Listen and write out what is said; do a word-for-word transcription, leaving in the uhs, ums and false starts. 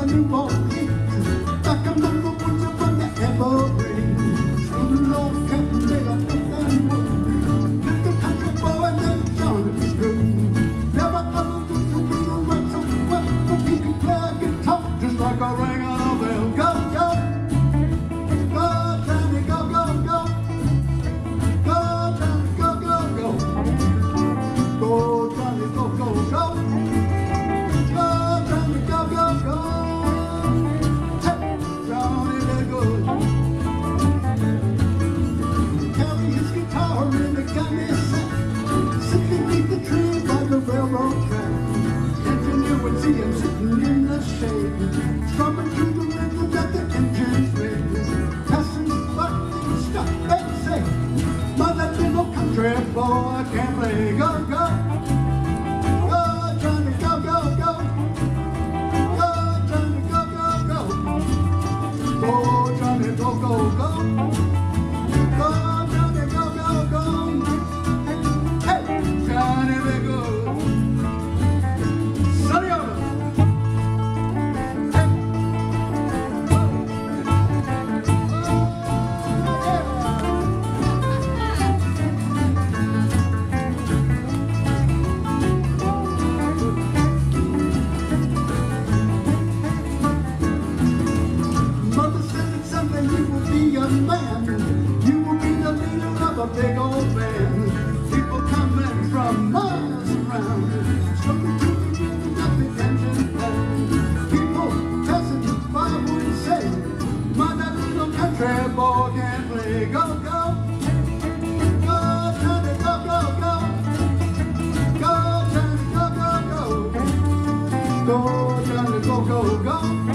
New Orleans, back among the woods upon the evergreens. Through the Lord Captain made a fifth and wood. Little country boy named Johnny Green. Never ever did to be the right so well, but he could play a guitar just like a ring on a bell. Go, go, go, Johnny, go, go, go. Go, Johnny, go, go, go. Go, Johnny, go, go, go. Go, Johnny, go, go, go. Hey, Johnny, they're good. Carry his guitar in the gunny sack, sitting beneath the tree by the railroad track. Engineer would see him sitting in the shade, strumming to the rhythm that the engines made. Passengers but they would stop and say, "Mother, little country boy can't play." Go, go, go, Johnny, go, go, go. Go, Johnny, go, go, go. Go, Johnny, go, go, go. Go, Johnny, go, go, go. Hey, Johnny, be good. Sonny Oden. Hey. Mother said that someday you will be a man. You will be the leader of a big old band. People coming from miles around, strumming to the rhythm of the engine band. People passing by would say, "My, that little country boy can play." Go, go. Go, Johnny, go, go, go. Go, Johnny, go, go, go. Go, Johnny, go, go, go.